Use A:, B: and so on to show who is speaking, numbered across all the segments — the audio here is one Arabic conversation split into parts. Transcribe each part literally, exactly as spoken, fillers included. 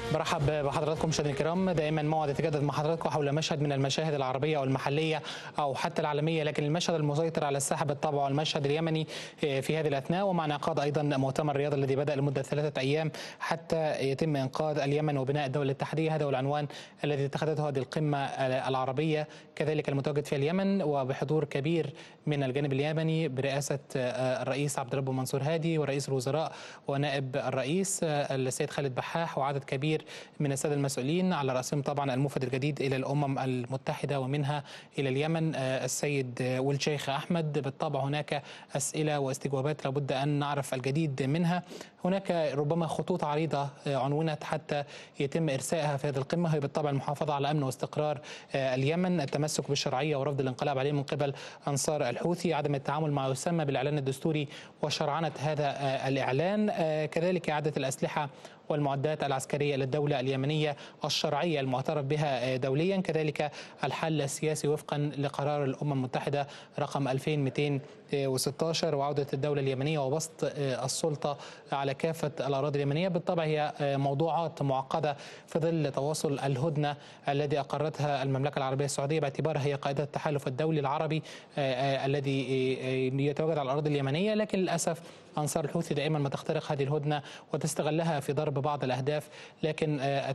A: برحب بحضراتكم مشاهدينا الكرام. دائما موعد يتجدد مع حضراتكم حول مشهد من المشاهد العربيه او المحليه او حتى العالميه، لكن المشهد المسيطر على الساحه بالطبع هو المشهد اليمني في هذه الاثناء، ومع انعقاد ايضا مؤتمر الرياض الذي بدا لمده ثلاثه ايام حتى يتم انقاذ اليمن وبناء الدوله الاتحاديه. هذا هو العنوان الذي اتخذته هذه القمه العربيه، كذلك المتواجد في اليمن وبحضور كبير من الجانب اليمني برئاسه الرئيس عبد الرب منصور هادي ورئيس الوزراء ونائب الرئيس السيد خالد بحاح وعدد كبير من الساده المسؤولين، على راسهم طبعا الموفد الجديد الى الامم المتحده ومنها الى اليمن السيد والشيخ احمد. بالطبع هناك اسئله واستجوابات لابد ان نعرف الجديد منها. هناك ربما خطوط عريضه عنونت حتى يتم ارسائها في هذه القمه، هي بالطبع المحافظه على امن واستقرار اليمن، التمسك بالشرعيه ورفض الانقلاب عليه من قبل انصار الحوثي، عدم التعامل مع ما يسمى بالاعلان الدستوري وشرعنه هذا الاعلان، كذلك اعاده الاسلحه والمعدات العسكريه للدوله اليمنيه الشرعيه المعترف بها دوليا، كذلك الحل السياسي وفقا لقرار الامم المتحده رقم ألفين ومئتين وستة عشر وعوده الدوله اليمنيه وبسط السلطه على كافه الاراضي اليمنيه. بالطبع هي موضوعات معقده في ظل تواصل الهدنه الذي اقرتها المملكه العربيه السعوديه باعتبارها هي قائده التحالف الدولي العربي الذي يتواجد على الاراضي اليمنيه، لكن للاسف انصار الحوثي دائما ما تخترق هذه الهدنه وتستغلها في ضرب بعض الاهداف، لكن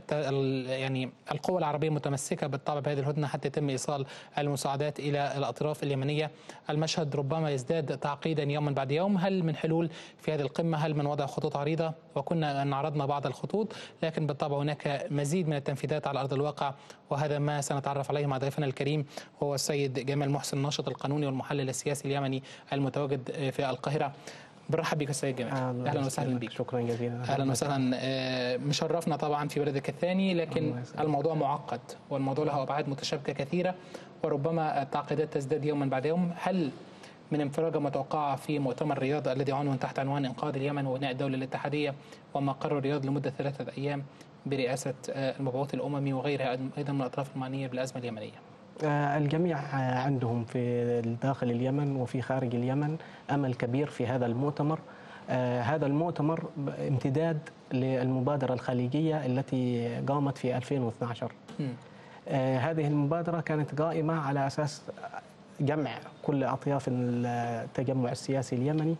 A: يعني القوى العربيه متمسكه بالطبع بهذه الهدنه حتى يتم ايصال المساعدات الى الاطراف اليمنيه. المشهد ربما يزداد تعقيدا يوما بعد يوم. هل من حلول في هذه القمه؟ هل من وضع خطوط عريضه؟ وكنا ان عرضنا بعض الخطوط، لكن بالطبع هناك مزيد من التنفيذات على ارض الواقع، وهذا ما سنتعرف عليه مع ضيفنا الكريم وهو السيد جمال محسن، الناشط القانوني والمحلل السياسي اليمني المتواجد في القاهره. برحب بك السيد جمال، اهلا وسهلا بك.
B: شكرا جزيلا.
A: اهلا وسهلا. مشرفنا طبعا في بلدك الثاني، لكن الموضوع معقد والموضوع له ابعاد متشابكه كثيره، وربما التعقيدات تزداد يوما بعد يوم. هل من انفراجه متوقعه في مؤتمر الرياض الذي عنون تحت عنوان انقاذ اليمن وبناء الدوله الاتحاديه ومقر الرياض لمده ثلاثه ايام برئاسه المبعوث الاممي وغيرها ايضا من الاطراف المعنيه بالازمه اليمنيه؟
B: الجميع عندهم في داخل اليمن وفي خارج اليمن أمل كبير في هذا المؤتمر. هذا المؤتمر امتداد للمبادرة الخليجية التي قامت في ألفين واثني عشر. هذه المبادرة كانت قائمة على أساس جمع كل أطياف التجمع السياسي اليمني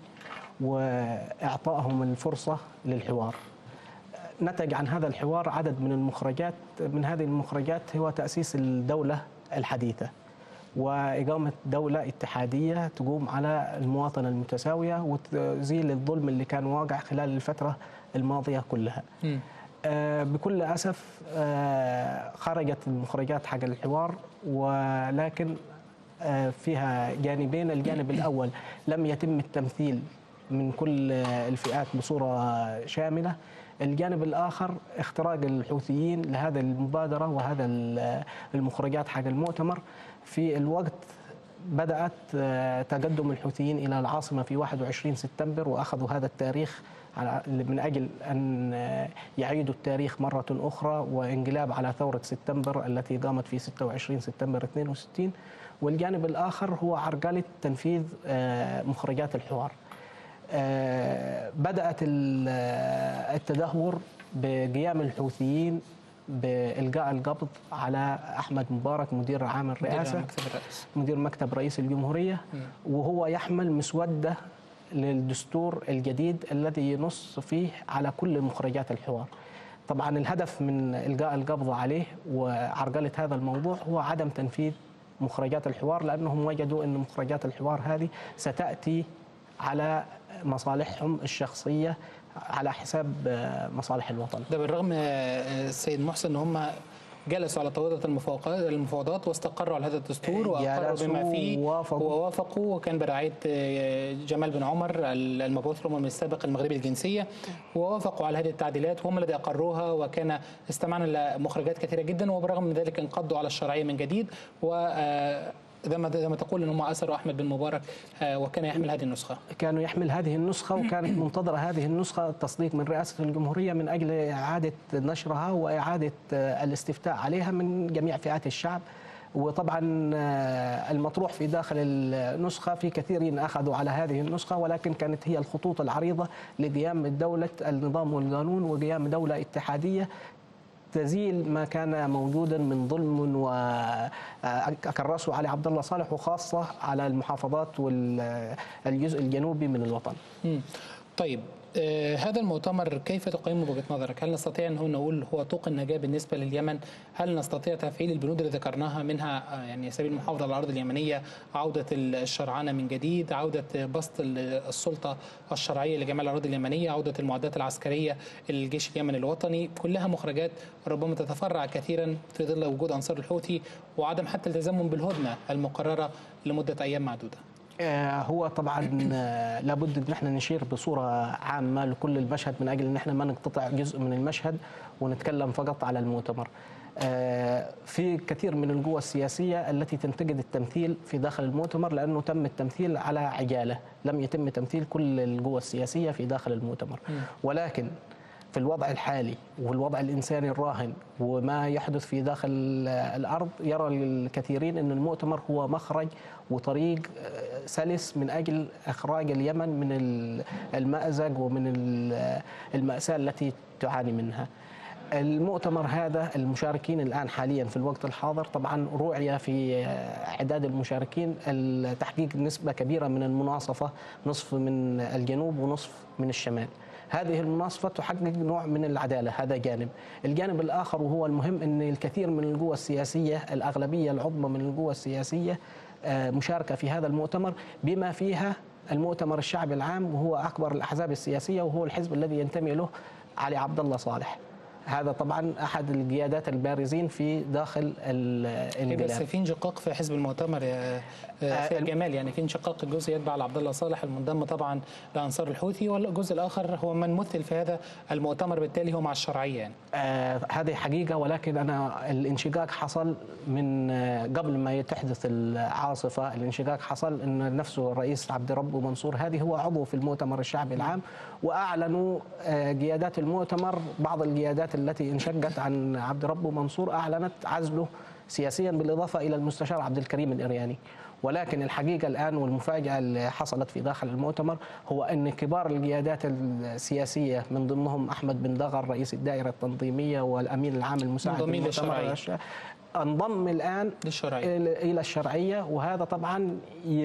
B: وإعطائهم الفرصة للحوار. نتج عن هذا الحوار عدد من المخرجات، من هذه المخرجات هو تأسيس الدولة الحديثة وإقامة دولة اتحادية تقوم على المواطنة المتساوية وتزيل الظلم اللي كان واقع خلال الفترة الماضية كلها. م. آه بكل أسف آه خرجت المخرجات حق الحوار، ولكن آه فيها جانبين. الجانب الأول لم يتم التمثيل من كل الفئات بصورة شاملة. الجانب الآخر اختراق الحوثيين لهذه المبادرة وهذا المخرجات حق المؤتمر في الوقت بدأت تقدم الحوثيين إلى العاصمة في واحد وعشرين سبتمبر، وأخذوا هذا التاريخ من أجل أن يعيدوا التاريخ مرة أخرى وانقلاب على ثورة سبتمبر التي قامت في ستة وعشرين سبتمبر اثنين وستين. والجانب الآخر هو عرقلة تنفيذ مخرجات الحوار. بدأت التدهور بقيام الحوثيين بإلقاء القبض على أحمد مبارك مدير عام الرئاسة، مدير مكتب رئيس الجمهورية، وهو يحمل مسودة للدستور الجديد الذي ينص فيه على كل مخرجات الحوار. طبعا الهدف من إلقاء القبض عليه وعرقلة هذا الموضوع هو عدم تنفيذ مخرجات الحوار، لأنهم وجدوا أن مخرجات الحوار هذه ستأتي على مصالحهم الشخصية على حساب مصالح الوطن.
A: ده بالرغم السيد محسن ان هم جلسوا على طاولة المفاوضات واستقروا على هذا الدستور واقروا بما فيه ووافقوا، وكان برعاية جمال بن عمر المبعوث الاممي السابق المغربي الجنسية، ووافقوا على هذه التعديلات وهم الذي اقروها، وكان استمعنا لمخرجات كثيرة جدا، وبرغم من ذلك انقضوا على الشرعية من جديد و زي ما تقول ان هم اسروا احمد بن مبارك وكان يحمل هذه النسخه.
B: كانوا يحمل هذه النسخه وكانت منتظره هذه النسخه التصديق من رئاسه الجمهوريه من اجل اعاده نشرها واعاده الاستفتاء عليها من جميع فئات الشعب. وطبعا المطروح في داخل النسخه في كثيرين اخذوا على هذه النسخه، ولكن كانت هي الخطوط العريضه لقيام دوله النظام والقانون وقيام دوله اتحاديه تزيل ما كان موجودا من ظلم وكرسه علي عبد الله صالح، وخاصة على المحافظات والجزء الجنوبي من الوطن.
A: مم. طيب آه هذا المؤتمر كيف تقيمه بوجهة نظرك؟ هل نستطيع أن نقول هو طوق النجاة بالنسبة لليمن؟ هل نستطيع تفعيل البنود اللي ذكرناها منها آه يعني سبيل المحافظة على الأرض اليمنية، عودة الشرعنة من جديد، عودة بسط السلطة الشرعية لجميع الأراضي اليمنية، عودة المعدات العسكرية للجيش اليمني الوطني، كلها مخرجات ربما تتفرع كثيرا في ظل وجود أنصار الحوثي وعدم حتى التزامهم بالهدنة المقررة لمدة أيام معدودة؟
B: هو طبعا لابد ان احنا نشير بصوره عامه لكل المشهد من اجل ان احنا ما نقتطع جزء من المشهد ونتكلم فقط على المؤتمر. في كثير من القوى السياسيه التي تنتقد التمثيل في داخل المؤتمر لانه تم التمثيل على عجاله، لم يتم تمثيل كل القوى السياسيه في داخل المؤتمر. ولكن في الوضع الحالي والوضع الإنساني الراهن وما يحدث في داخل الأرض، يرى الكثيرين أن المؤتمر هو مخرج وطريق سلس من أجل إخراج اليمن من المأزق ومن المأساة التي تعاني منها. المؤتمر هذا المشاركين الآن حاليا في الوقت الحاضر طبعا رعي في أعداد المشاركين تحقيق نسبة كبيرة من المناصفة، نصف من الجنوب ونصف من الشمال. هذه المناصفة تحقق نوع من العدالة، هذا جانب. الجانب الآخر وهو المهم أن الكثير من القوى السياسية، الأغلبية العظمى من القوى السياسية مشاركة في هذا المؤتمر، بما فيها المؤتمر الشعبي العام وهو أكبر الأحزاب السياسية وهو الحزب الذي ينتمي له علي عبد الله صالح. هذا طبعا احد القيادات البارزين في داخل البلاد.
A: بس في انشقاق في حزب المؤتمر يا في الجمال، يعني في انشقاق، الجزء يتبع لعبد الله صالح المنضم طبعا لانصار الحوثي، والجزء الاخر هو من مثل في هذا المؤتمر، بالتالي هو مع الشرعيه يعني.
B: آه هذه حقيقه، ولكن انا الانشقاق حصل من قبل ما تحدث العاصفه. الانشقاق حصل ان نفسه الرئيس عبد ربه منصور هادي هو عضو في المؤتمر الشعبي العام، واعلنوا آه قيادات المؤتمر، بعض القيادات التي انشقت عن عبد ربه منصور اعلنت عزله سياسيا، بالاضافه الى المستشار عبد الكريم الإرياني. ولكن الحقيقه الان والمفاجاه اللي حصلت في داخل المؤتمر هو ان كبار القيادات السياسيه من ضمنهم احمد بن دغر رئيس الدائره التنظيميه والامين العام المساعد
A: للمؤتمر
B: انضم الان
A: للشرعية.
B: الى الشرعيه، وهذا طبعا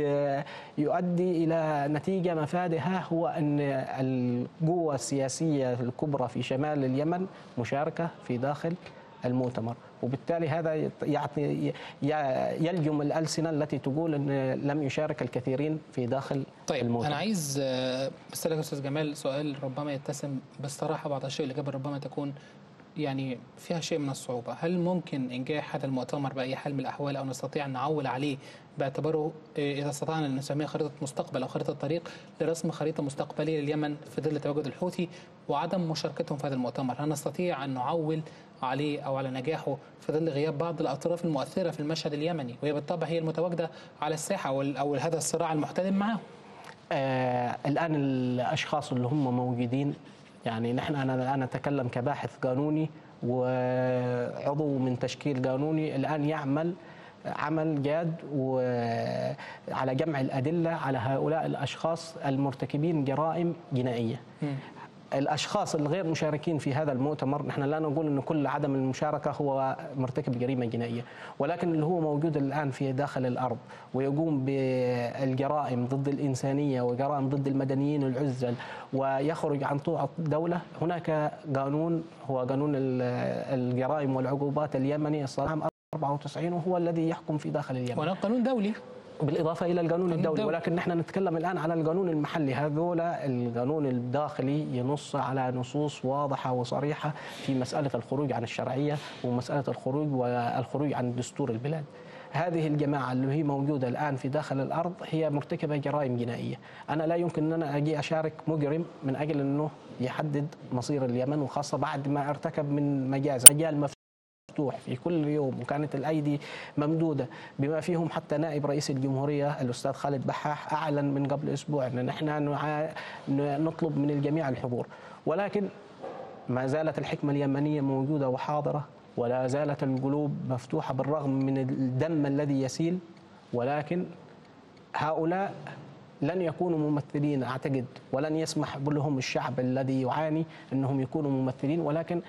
B: يؤدي الى نتيجه مفادها هو ان القوى السياسيه الكبرى في شمال اليمن مشاركه في داخل المؤتمر، وبالتالي هذا يعطي يلجم الألسنة التي تقول أن لم يشارك الكثيرين في داخل
A: طيب
B: المؤتمر.
A: أنا عايز أسألك أستاذ جمال سؤال ربما يتسم بالصراحة بعض الشيء، الإجابة ربما تكون يعني فيها شيء من الصعوبة. هل ممكن إنجاح هذا المؤتمر بأي حال من الأحوال، أو نستطيع أن نعول عليه باعتباره إذا استطعنا أن نسميه خريطة مستقبل أو خريطة طريق لرسم خريطة مستقبلية لليمن في ظل تواجد الحوثي وعدم مشاركتهم في هذا المؤتمر؟ هل نستطيع أن نعول عليه أو على نجاحه في ظل غياب بعض الأطراف المؤثرة في المشهد اليمني، وهي بالطبع هي المتواجدة على الساحة أو هذا الصراع المحتدم معه؟
B: آه الآن الأشخاص اللي هم موجودين، يعني نحن أنا الآن أتكلم كباحث قانوني وعضو من تشكيل قانوني الآن يعمل عمل جاد وعلى جمع الأدلة على هؤلاء الأشخاص المرتكبين جرائم جنائية. م. الأشخاص الغير مشاركين في هذا المؤتمر، نحن لا نقول أن كل عدم المشاركة هو مرتكب جريمة جنائية، ولكن اللي هو موجود الآن في داخل الأرض ويقوم بالجرائم ضد الإنسانية وجرائم ضد المدنيين العزل ويخرج عن طوع الدولة، هناك قانون هو قانون الجرائم والعقوبات اليمني الصادر أربعة وتسعين وهو الذي يحكم في داخل اليمن.
A: وهذا قانون دولي
B: بالإضافة إلى القانون الدولي، ولكن نحن نتكلم الآن على القانون المحلي. هذولا القانون الداخلي ينص على نصوص واضحة وصريحة في مسألة الخروج عن الشرعية ومسألة الخروج والخروج عن دستور البلاد. هذه الجماعة اللي هي موجودة الآن في داخل الأرض هي مرتكبة جرائم جنائية. أنا لا يمكن أن أنا أجي أشارك مجرم من أجل أنه يحدد مصير اليمن، وخاصة بعد ما ارتكب من مجازر مجال مفتوح في كل يوم، وكانت الأيدي ممدودة بما فيهم حتى نائب رئيس الجمهورية الأستاذ خالد بحاح أعلن من قبل أسبوع أن نحن نطلب من الجميع الحضور، ولكن ما زالت الحكمة اليمنية موجودة وحاضرة، ولا زالت القلوب مفتوحة بالرغم من الدم الذي يسيل. ولكن هؤلاء لن يكونوا ممثلين أعتقد، ولن يسمح لهم الشعب الذي يعاني أنهم يكونوا ممثلين، ولكن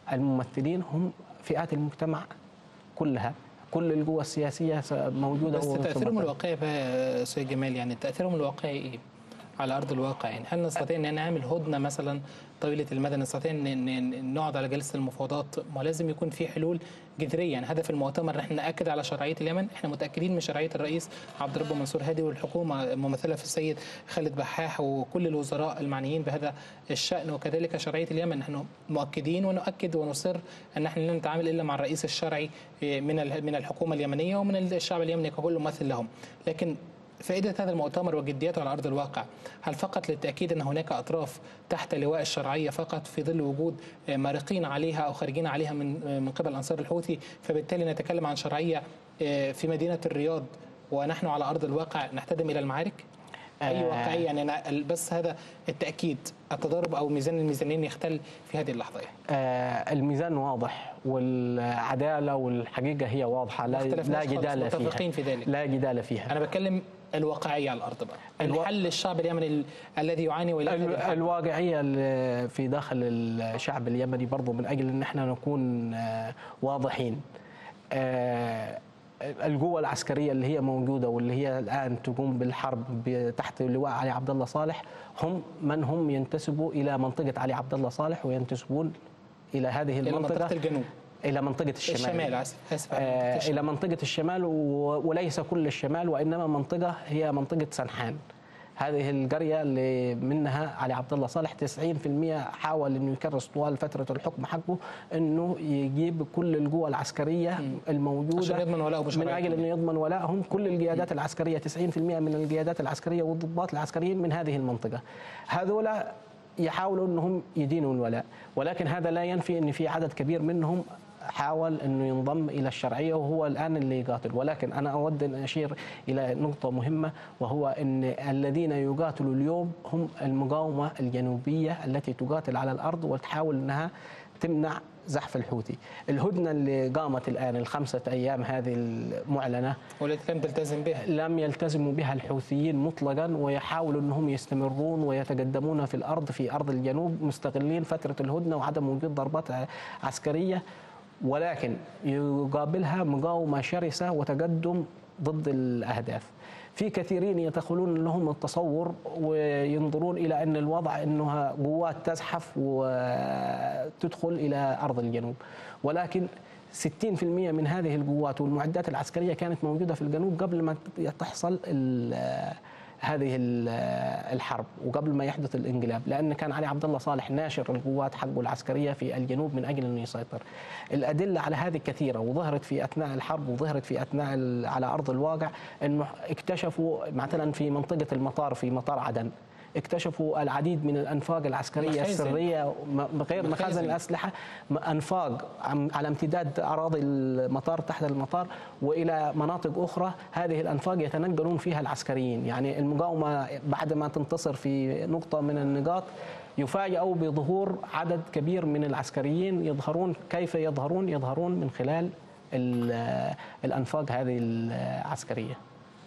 B: الممثلين هم فئات المجتمع كلها، كل القوى السياسية موجودة.
A: بس تأثيرهم الواقعي بقى سيد جمال، يعني تأثيرهم الواقعي إيه على أرض الواقع؟ يعني هل نستطيع أن نعمل هدنة مثلا طويلة المدى، نستطيع أن نقعد على جلسة المفاوضات؟ ما لازم يكون في حلول جذرية. يعني هدف المؤتمر ان احنا نأكد على شرعية اليمن، احنا متأكدين من شرعية الرئيس عبد الرب منصور هادي والحكومة الممثلة في السيد خالد بحاح وكل الوزراء المعنيين بهذا الشأن، وكذلك شرعية اليمن. نحن مؤكدين ونؤكد ونصر أن احنا لا نتعامل إلا مع الرئيس الشرعي من من الحكومة اليمنية ومن الشعب اليمني ككل ممثل لهم. لكن فائدة هذا المؤتمر وجديته على أرض الواقع هل فقط للتأكيد أن هناك أطراف تحت لواء الشرعية فقط في ظل وجود مارقين عليها أو خارجين عليها من من قبل أنصار الحوثي، فبالتالي نتكلم عن شرعية في مدينة الرياض ونحن على أرض الواقع نحتدم إلى المعارك؟ أي واقعية؟ يعني أنا بس هذا التأكيد، التضارب أو ميزان الميزانين يختل في هذه اللحظة.
B: آه الميزان واضح والعدالة والحقيقة هي واضحة، لا لا جدال فيها.
A: في ذلك
B: لا جدال فيها.
A: أنا بتكلم الواقعية على الأرض بقى، الو... الحل الشعب اليمني الذي يعاني
B: ال... الواقعية في داخل الشعب اليمني برضو من أجل أن احنا نكون واضحين. القوة العسكرية اللي هي موجودة واللي هي الآن تقوم بالحرب تحت لواء علي عبد الله صالح هم من هم ينتسبوا إلى منطقة علي عبد الله صالح وينتسبون إلى هذه المنطقة،
A: إلى منطقة الجنوب،
B: إلى منطقة الشمال,
A: الشمال آسف
B: آه إلى منطقة الشمال، وليس كل الشمال وإنما منطقة هي منطقة سنحان. هذه القرية اللي منها علي عبد الله صالح تسعين بالمئة حاول انه يكرس طوال فترة الحكم حقه انه يجيب كل القوى العسكرية الموجودة من اجل انه يضمن ولائهم. كل القيادات العسكرية تسعين بالمئة من القيادات العسكرية والضباط العسكريين من هذه المنطقة، هذولا يحاولوا انهم يدينوا الولاء، ولكن هذا لا ينفي ان في عدد كبير منهم حاول انه ينضم الى الشرعيه وهو الان اللي يقاتل. ولكن انا اود ان اشير الى نقطه مهمه، وهو ان الذين يقاتلوا اليوم هم المقاومه الجنوبيه التي تقاتل على الارض وتحاول انها تمنع زحف الحوثي. الهدنه اللي قامت الان الخمسه ايام هذه المعلنه
A: والتي لم تلتزم بها،
B: لم يلتزموا بها الحوثيين مطلقا، ويحاولوا انهم يستمرون ويتقدمون في الارض في ارض الجنوب مستغلين فتره الهدنه وعدم وجود ضربات عسكريه، ولكن يقابلها مقاومة شرسة وتقدم ضد الأهداف. في كثيرين يدخلون لهم التصور وينظرون إلى أن الوضع أنها قوات تزحف وتدخل إلى أرض الجنوب، ولكن ستين بالمئة من هذه القوات والمعدات العسكرية كانت موجودة في الجنوب قبل ما تحصل هذه الحرب وقبل ما يحدث الانقلاب، لأن كان علي عبد الله صالح ناشر القوات حقه العسكرية في الجنوب من أجل أنه يسيطر. الأدلة على هذه كثيرة وظهرت في أثناء الحرب وظهرت في أثناء على أرض الواقع، أنه اكتشفوا مثلا في منطقة المطار في مطار عدن اكتشفوا العديد من الأنفاق العسكرية مخازن. السرية غير مخازن الأسلحة، أنفاق على امتداد أراضي المطار تحت المطار وإلى مناطق أخرى. هذه الأنفاق يتنقلون فيها العسكريين، يعني المقاومة بعد ما تنتصر في نقطة من النقاط يفاجئوا بظهور عدد كبير من العسكريين يظهرون. كيف يظهرون؟ يظهرون من خلال الأنفاق هذه العسكرية.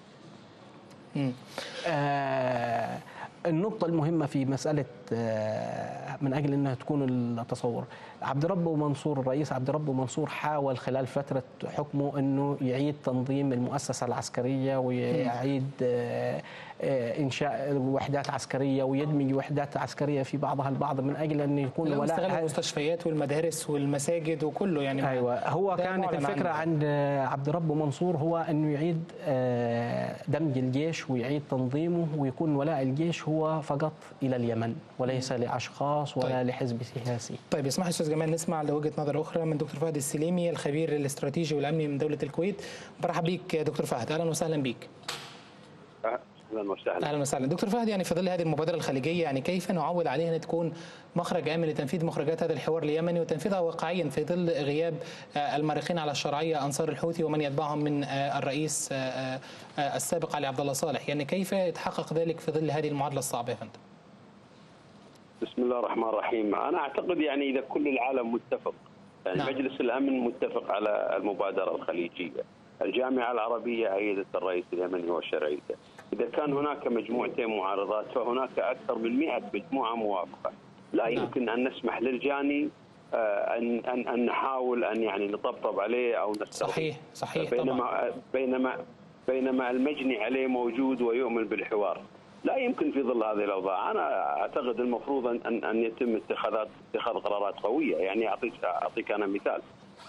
B: آه النقطة المهمة في مسألة من أجل أنها تكون التصور، عبد الرب منصور الرئيس عبد الرب منصور حاول خلال فترة حكمه أنه يعيد تنظيم المؤسسة العسكرية ويعيد إنشاء وحدات عسكرية ويدمج وحدات عسكرية في بعضها البعض من أجل أن يكون
A: ولاء المستشفيات والمدارس والمساجد وكله. يعني
B: أيوة، هو كانت الفكرة عند عبد الرب منصور هو أنه يعيد دمج الجيش ويعيد تنظيمه ويكون ولاء الجيش هو فقط إلى اليمن وليس لأشخاص ولا طيب. لحزب سياسي.
A: طيب اسمح لي أستاذ جمال نسمع لوجهة نظر أخرى من دكتور فهد السليمي الخبير الاستراتيجي والأمني من دولة الكويت. برحب بيك دكتور فهد، أهلا وسهلا بيك.
C: اهلا وسهلا.
A: اهلا وسهلا دكتور فهد، يعني في ظل هذه المبادره الخليجيه يعني كيف نعول عليها ان تكون مخرج امن لتنفيذ مخرجات هذا الحوار اليمني وتنفيذها واقعيا في ظل غياب المارقين على الشرعيه انصار الحوثي ومن يتبعهم من الرئيس السابق علي عبد الله صالح، يعني كيف يتحقق ذلك في ظل هذه المعادله الصعبه يا فندم؟
C: بسم الله الرحمن الرحيم. انا اعتقد يعني اذا كل العالم متفق، يعني نعم. مجلس الامن متفق على المبادره الخليجيه، الجامعه العربيه ايدت الرئيس اليمني وشرعيته، إذا كان هناك مجموعتين معارضات فهناك أكثر من مئة مجموعة موافقة. لا يمكن أن نسمح للجاني ان ان ان نحاول ان يعني نطبطب عليه او نسترضيه.
A: صحيح صحيح
C: بينما
A: طبعا.
C: بينما بينما المجني عليه موجود ويؤمن بالحوار. لا يمكن في ظل هذه الاوضاع. انا اعتقد المفروض ان ان يتم اتخاذ اتخاذ قرارات قويه. يعني اعطيك اعطيك انا مثال.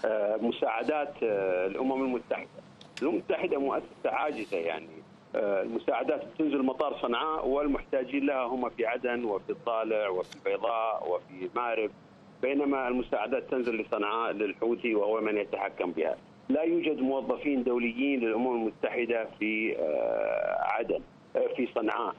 C: مساعدات الامم المتحده. الامم المتحده مؤسسه عاجزه، يعني المساعدات تنزل مطار صنعاء والمحتاجين لها هم في عدن وفي الطالع وفي البيضاء وفي مارب، بينما المساعدات تنزل لصنعاء للحوثي وهو من يتحكم بها. لا يوجد موظفين دوليين للامم المتحده في عدن في صنعاء،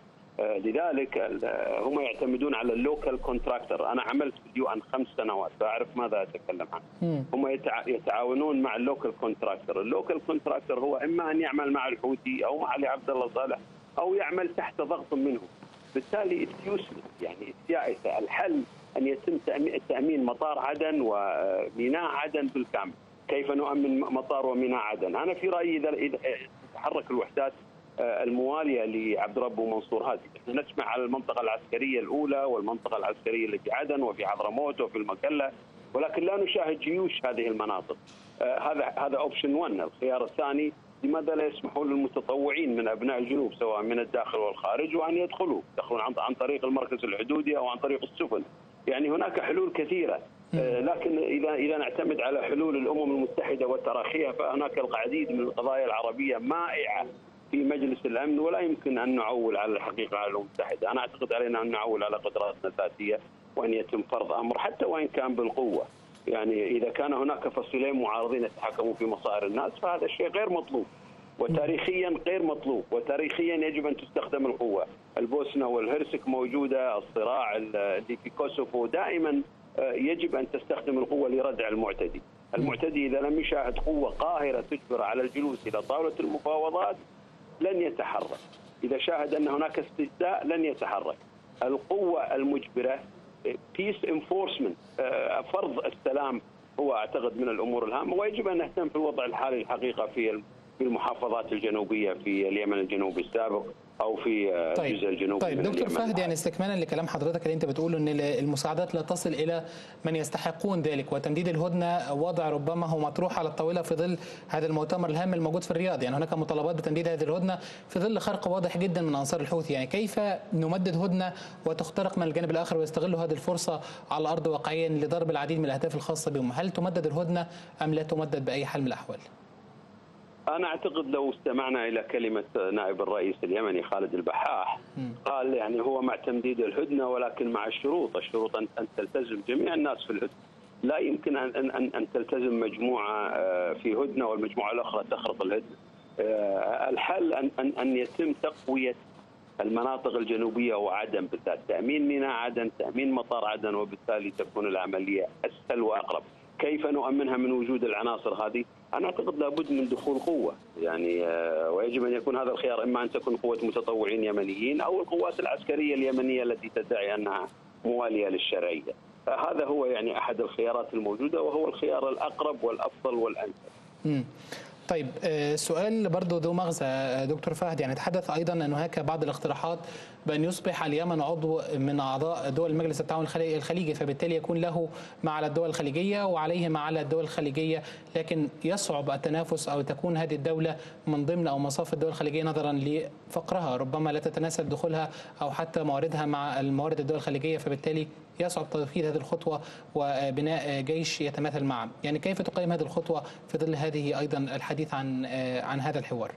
C: لذلك هم يعتمدون على اللوكال كونتراكتور. انا عملت في اليو ان خمس سنوات فاعرف ماذا اتكلم عنه. هم يتعاونون مع اللوكال كونتراكتور. اللوكال كونتراكتور هو اما ان يعمل مع الحوثي او مع علي عبد الله صالح او يعمل تحت ضغط منهم. بالتالي يعني السياسه الحل ان يتم تامين مطار عدن وميناء عدن بالكامل. كيف نؤمن مطار وميناء عدن؟ انا في رايي اذا تحرك الوحدات المواليه لعبد ربه ومنصور هادي، نحن نسمع على المنطقه العسكريه الاولى والمنطقه العسكريه اللي في عدن وفي حضرموت وفي المكلا، ولكن لا نشاهد جيوش هذه المناطق. آه هذا هذا اوبشن واحد. الخيار الثاني، لماذا لا يسمحوا للمتطوعين من ابناء الجنوب سواء من الداخل والخارج وان يدخلوا يدخلون عن, عن طريق المركز الحدودي او عن طريق السفن. يعني هناك حلول كثيره. آه لكن اذا اذا نعتمد على حلول الامم المتحده وتراخيها فهناك العديد من القضايا العربيه مائعه في مجلس الامن، ولا يمكن ان نعول على الحقيقه على الامم المتحده. انا اعتقد علينا ان نعول على قدراتنا الذاتيه وان يتم فرض امر حتى وان كان بالقوه. يعني اذا كان هناك فصيلين معارضين يتحكموا في مصائر الناس فهذا الشيء غير مطلوب، وتاريخيا غير مطلوب، وتاريخيا يجب ان تستخدم القوه. البوسنه والهرسك موجوده، الصراع اللي في كوسوفو، دائما يجب ان تستخدم القوه لردع المعتدي. المعتدي اذا لم يشاهد قوه قاهره تجبر على الجلوس الى طاوله المفاوضات لن يتحرك. إذا شاهد أن هناك استجداء لن يتحرك. القوة المجبرة بيس انفورسمنت، فرض السلام، هو أعتقد من الأمور الهامة، ويجب أن نهتم في الوضع الحالي الحقيقة في في المحافظات الجنوبية في اليمن الجنوبي السابق أو في
A: طيب.
C: الجزء الجنوبي.
A: طيب دكتور فهد، يعني استكمالا لكلام حضرتك اللي انت بتقوله ان المساعدات لا تصل الى من يستحقون ذلك، وتمديد الهدنه وضع ربما هو مطروح على الطاوله في ظل هذا المؤتمر الهام الموجود في الرياض. يعني هناك مطالبات بتمديد هذه الهدنه في ظل خرق واضح جدا من انصار الحوثي. يعني كيف نمدد هدنه وتخترق من الجانب الاخر ويستغلوا هذه الفرصه على الارض واقعيا لضرب العديد من الاهداف الخاصه بهم؟ هل تمدد الهدنه ام لا تمدد باي حال من الاحوال؟
C: أنا أعتقد لو استمعنا إلى كلمة نائب الرئيس اليمني خالد البحاح، قال يعني هو مع تمديد الهدنة ولكن مع الشروط، الشروط أن تلتزم جميع الناس في الهدنة. لا يمكن أن أن أن تلتزم مجموعة في هدنة والمجموعة الأخرى تخرق الهدنة. الحل أن أن أن يتم تقوية المناطق الجنوبية وعدن بالذات، تأمين ميناء عدن، تأمين مطار عدن، وبالتالي تكون العملية أسهل وأقرب. كيف نؤمنها من وجود العناصر هذه؟ أنا أعتقد لابد من دخول قوة، يعني ويجب أن يكون هذا الخيار، إما أن تكون قوة متطوعين يمنيين أو القوات العسكرية اليمنية التي تدعي أنها موالية للشرعية. هذا هو يعني أحد الخيارات الموجودة، وهو الخيار الأقرب والأفضل والأنسب.
A: طيب سؤال برضو ذو مغزى دكتور فهد، يعني تحدث أيضا أن هناك بعض الاقتراحات بأن يصبح اليمن عضو من أعضاء دول مجلس التعاون الخليجي، فبالتالي يكون له ما على الدول الخليجية وعليه ما على الدول الخليجية، لكن يصعب التنافس أو تكون هذه الدولة من ضمن أو مصاف الدول الخليجية نظرا لفقرها، ربما لا تتناسب دخولها أو حتى مواردها مع الموارد الدول الخليجية، فبالتالي يصعب تنفيذ هذه الخطوة وبناء جيش يتماثل معه. يعني كيف تقيم هذه الخطوة في ظل هذه أيضا الحديث عن عن هذا الحوار؟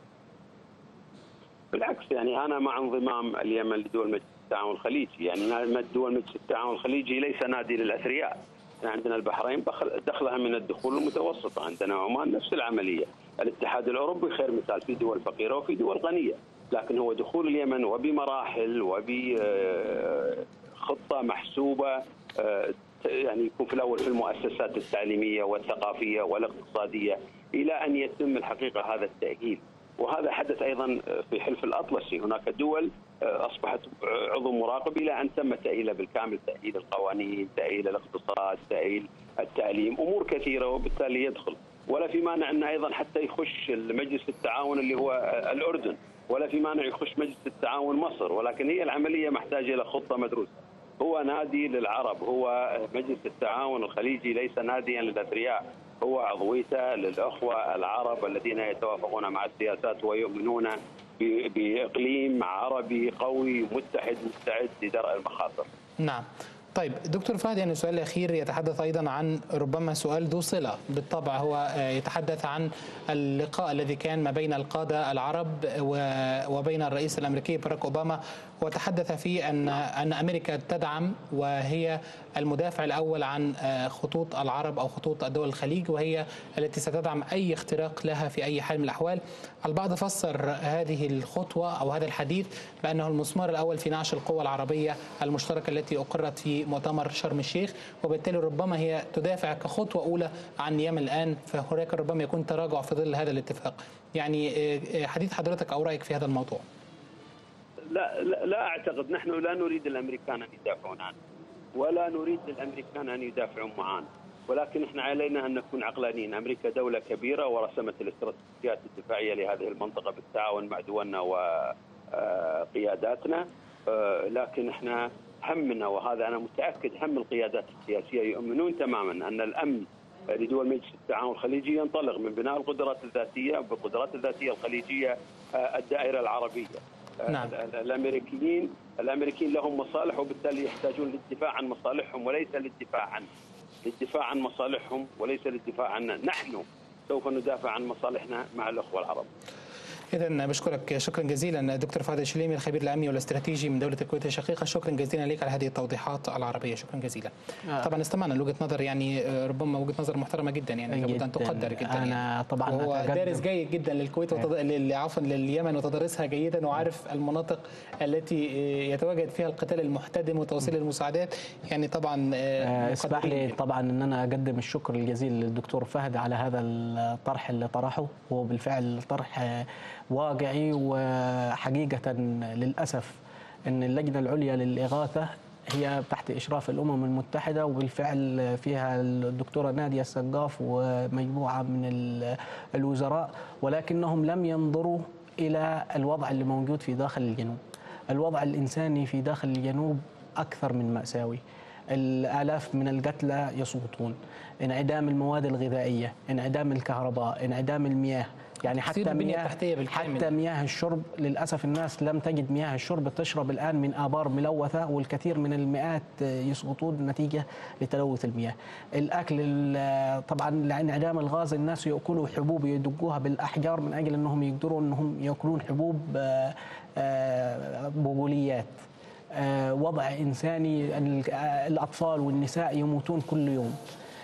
C: بالعكس، يعني أنا مع انضمام اليمن لدول مجلس التعاون الخليجي. يعني دول مجلس التعاون الخليجي ليس نادي للأثرياء. عندنا البحرين دخلها من الدخول المتوسطة، عندنا عمان نفس العملية، الاتحاد الأوروبي خير مثال في دول فقيرة وفي دول غنية، لكن هو دخول اليمن وبمراحل وبخطة محسوبة، يعني يكون في الأول في المؤسسات التعليمية والثقافية والاقتصادية إلى أن يتم الحقيقة هذا التأهيل. وهذا حدث أيضا في حلف الأطلسي، هناك دول أصبحت عضو مراقب إلى أن تم تأهيلها بالكامل، تأهيل القوانين، تأهيل الاقتصاد، تأهيل التعليم، أمور كثيرة، وبالتالي يدخل. ولا في مانع أن أيضا حتى يخش مجلس التعاون اللي هو الأردن، ولا في مانع يخش مجلس التعاون مصر، ولكن هي العملية محتاجة إلى خطة مدروسة. هو نادي للعرب، هو مجلس التعاون الخليجي ليس ناديا للأثرياء، هو عضويته للأخوة العرب الذين يتوافقون مع السياسات ويؤمنون بإقليم عربي قوي متحد مستعد لدرء المخاطر.
A: نعم. طيب دكتور فهد، يعني السؤال الأخير يتحدث أيضا عن ربما سؤال ذو صلة بالطبع، هو يتحدث عن اللقاء الذي كان ما بين القادة العرب وبين الرئيس الأمريكي باراك أوباما، وتحدث فيه أن أن أمريكا تدعم وهي المدافع الأول عن خطوط العرب أو خطوط دول الخليج، وهي التي ستدعم أي اختراق لها في أي حال من الأحوال. البعض فسر هذه الخطوة أو هذا الحديث بأنه المسمار الأول في نعش القوى العربية المشتركة التي أقرت في مؤتمر شرم الشيخ، وبالتالي ربما هي تدافع كخطوة أولى عن اليمن الآن، فهناك ربما يكون تراجع في ظل هذا الاتفاق. يعني حديث حضرتك أو رأيك في هذا الموضوع؟
C: لا لا, لا أعتقد، نحن لا نريد الأمريكان أن يدافعون عنه ولا نريد الأمريكان أن يدافعون معنا، ولكن احنا علينا أن نكون عقلانيين. أمريكا دولة كبيرة ورسمت الاستراتيجيات الدفاعية لهذه المنطقة بالتعاون مع دولنا وقياداتنا، لكن احنا همنا، وهذا أنا متأكد هم القيادات السياسية يؤمنون تماما أن الأمن لدول مجلس التعاون الخليجي ينطلق من بناء القدرات الذاتية، بالقدرات الذاتية الخليجية الدائرة العربية. نعم. الأمريكيين الأمريكيين لهم مصالح، وبالتالي يحتاجون للدفاع عن مصالحهم وليس للدفاع عن للدفاع عن مصالحهم وليس للدفاع عنا. نحن سوف ندافع عن مصالحنا مع الأخوة العرب.
A: إذن بشكرك شكرا جزيلا دكتور فهد الشليمي، الخبير الأمني والاستراتيجي من دولة الكويت الشقيقة. شكرا جزيلا لك على هذه التوضيحات العربية، شكرا جزيلا. آه. طبعا استمعنا لوجهة نظر يعني ربما وجهة نظر محترمة جدا، يعني لابد أن تقدر جدا.
B: أنا
A: يعني
B: طبعا
A: هو دارس جيد جدا للكويت وتض... عفوا لليمن وتدرسها جيدا، وعارف المناطق التي يتواجد فيها القتال المحتدم وتوصيل المساعدات. يعني طبعا
B: آه اسمح لي طبعا ان انا اقدم الشكر الجزيل للدكتور فهد على هذا الطرح اللي طرحه، هو بالفعل طرح واقعي، وحقيقة للأسف أن اللجنة العليا للإغاثة هي تحت إشراف الأمم المتحدة، وبالفعل فيها الدكتورة نادية السقاف ومجموعة من الوزراء، ولكنهم لم ينظروا إلى الوضع اللي موجود في داخل الجنوب. الوضع الإنساني في داخل الجنوب أكثر من مأساوي، الآلاف من القتلى يسقطون، انعدام المواد الغذائية، انعدام الكهرباء، انعدام المياه، يعني حتى مياه حتى مياه الشرب للأسف الناس لم تجد مياه الشرب، تشرب الآن من آبار ملوثة، والكثير من المئات يسقطون نتيجة لتلوث المياه. الأكل طبعا لانعدام الغاز، الناس يأكلوا حبوب يدقوها بالأحجار من أجل أنهم يقدروا أنهم يأكلون حبوب بقوليات. وضع إنساني، الأطفال والنساء يموتون كل يوم.